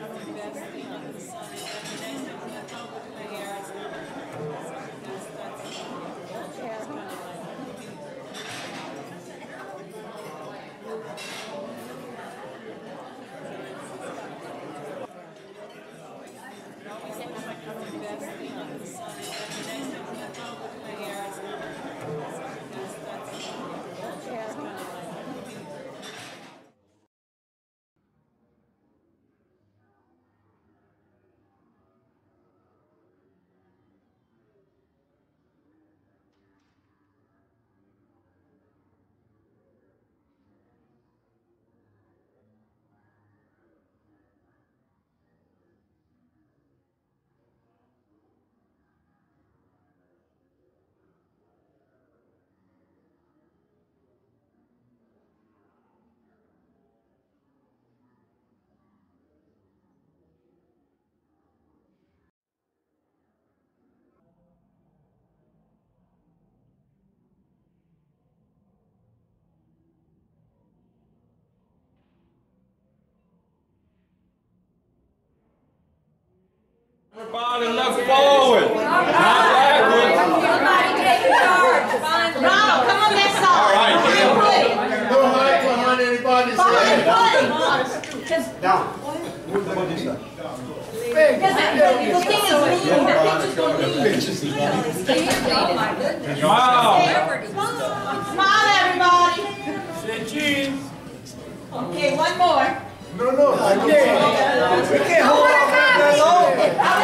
Everybody look forward. Not backwards. Somebody take charge. Ronald, come on this side. All right. No height behind anybody's head. Down. What is that? Because the thing is lean, the picture's going to lean. Wow. Smile, everybody. Say cheese. Okay, one more. No, I can't. We can't hold on that long.